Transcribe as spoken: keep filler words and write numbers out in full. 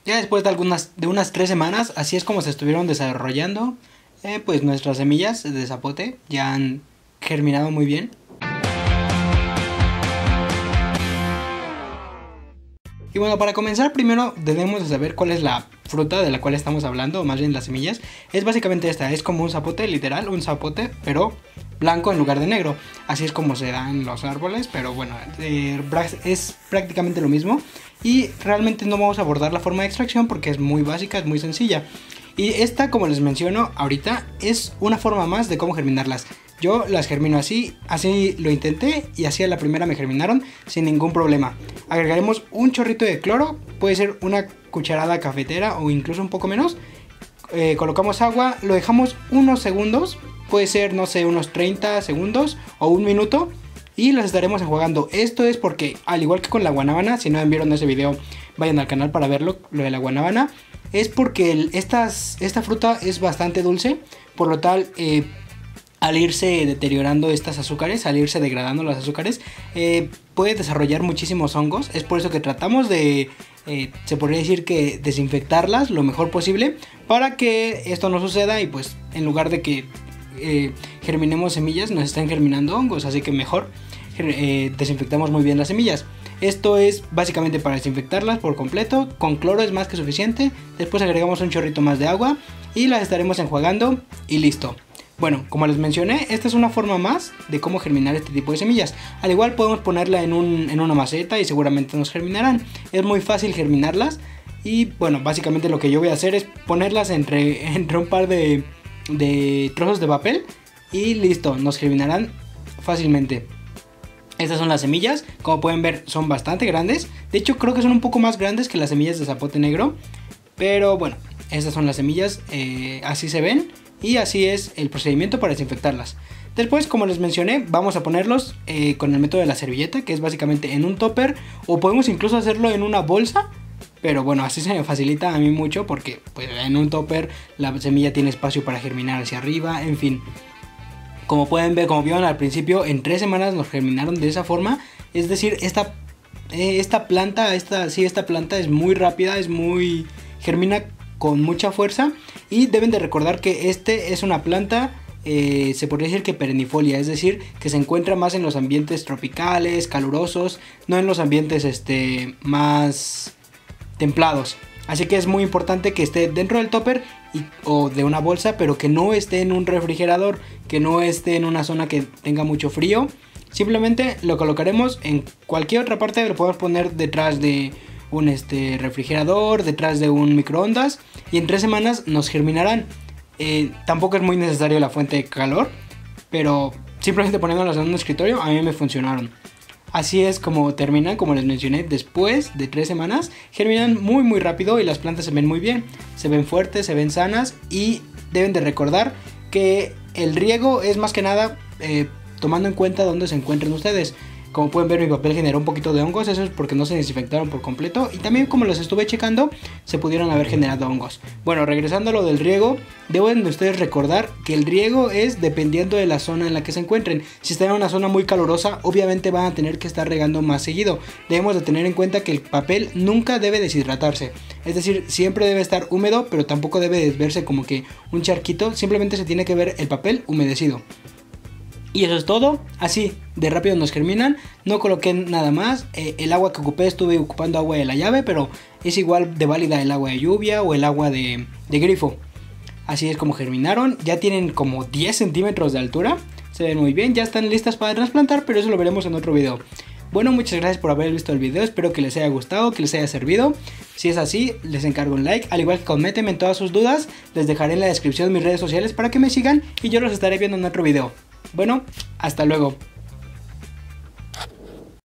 Ya después de algunas de unas tres semanas, así es como se estuvieron desarrollando, eh, pues nuestras semillas de zapote ya han germinado muy bien. Y bueno, para comenzar primero debemos de saber cuál es la fruta de la cual estamos hablando, o más bien las semillas. Es básicamente esta, es como un zapote, literal, un zapote, pero blanco en lugar de negro. Así es como se da en los árboles, pero bueno, eh, es prácticamente lo mismo. Y realmente no vamos a abordar la forma de extracción porque es muy básica, es muy sencilla. Y esta, como les menciono ahorita, es una forma más de cómo germinarlas. Yo las germino así, así lo intenté y así a la primera me germinaron sin ningún problema. Agregaremos un chorrito de cloro, puede ser una cucharada cafetera o incluso un poco menos. Eh, colocamos agua, lo dejamos unos segundos, puede ser, no sé, unos treinta segundos o un minuto. Y las estaremos enjuagando. Esto es porque, al igual que con la guanábana, si no vieron ese video, vayan al canal para verlo, lo de la guanábana. Es porque el, estas, esta fruta es bastante dulce, por lo tal, eh, al irse deteriorando estas azúcares, al irse degradando los azúcares, eh, puede desarrollar muchísimos hongos. Es por eso que tratamos de, eh, se podría decir que desinfectarlas lo mejor posible, para que esto no suceda y pues en lugar de que Eh, germinemos semillas, nos están germinando hongos, así que mejor eh, desinfectamos muy bien las semillas. Esto es básicamente para desinfectarlas por completo, con cloro es más que suficiente. Después agregamos un chorrito más de agua y las estaremos enjuagando y listo. Bueno, como les mencioné, esta es una forma más de cómo germinar este tipo de semillas. Al igual podemos ponerla en, un, en una maceta y seguramente nos germinarán. Es muy fácil germinarlas y bueno, básicamente lo que yo voy a hacer es ponerlas entre, entre un par de... de trozos de papel y listo, nos germinarán fácilmente. Estas son las semillas, como pueden ver son bastante grandes. De hecho creo que son un poco más grandes que las semillas de zapote negro, pero bueno, estas son las semillas, eh, así se ven y así es el procedimiento para desinfectarlas. Después, como les mencioné, vamos a ponerlos eh, con el método de la servilleta, que es básicamente en un topper, o podemos incluso hacerlo en una bolsa. Pero bueno, así se me facilita a mí mucho porque pues, en un topper la semilla tiene espacio para germinar hacia arriba, en fin. Como pueden ver, como vieron al principio, en tres semanas nos germinaron de esa forma. Es decir, esta, eh, esta planta, esta, sí, esta planta es muy rápida, es muy... germina con mucha fuerza. Y deben de recordar que este es una planta... Eh, se podría decir que perennifolia, es decir, que se encuentra más en los ambientes tropicales, calurosos, no en los ambientes este, más... templados. Así que es muy importante que esté dentro del topper y, o de una bolsa, pero que no esté en un refrigerador, que no esté en una zona que tenga mucho frío. Simplemente lo colocaremos en cualquier otra parte, lo podemos poner detrás de un este, refrigerador, detrás de un microondas y en tres semanas nos germinarán. Eh, tampoco es muy necesario la fuente de calor, pero simplemente poniéndolas en un escritorio a mí me funcionaron. Así es como terminan, como les mencioné, después de tres semanas. Germinan muy muy rápido y las plantas se ven muy bien. Se ven fuertes, se ven sanas y deben de recordar que el riego es más que nada eh, tomando en cuenta dónde se encuentren ustedes. Como pueden ver, mi papel generó un poquito de hongos, eso es porque no se desinfectaron por completo. Y también, como los estuve checando, se pudieron haber generado hongos. Bueno, regresando a lo del riego, deben de ustedes recordar que el riego es dependiendo de la zona en la que se encuentren. Si están en una zona muy calurosa, obviamente van a tener que estar regando más seguido. Debemos de tener en cuenta que el papel nunca debe deshidratarse. Es decir, siempre debe estar húmedo, pero tampoco debe verse como que un charquito. Simplemente se tiene que ver el papel humedecido. Y eso es todo, así de rápido nos germinan, no coloqué nada más, eh, el agua que ocupé estuve ocupando agua de la llave, pero es igual de válida el agua de lluvia o el agua de, de grifo. Así es como germinaron, ya tienen como diez centímetros de altura, se ven muy bien, ya están listas para trasplantar, pero eso lo veremos en otro video. Bueno, muchas gracias por haber visto el video, espero que les haya gustado, que les haya servido. Si es así, les encargo un like, al igual que coméntenme en todas sus dudas, les dejaré en la descripción mis redes sociales para que me sigan y yo los estaré viendo en otro video. Bueno, hasta luego.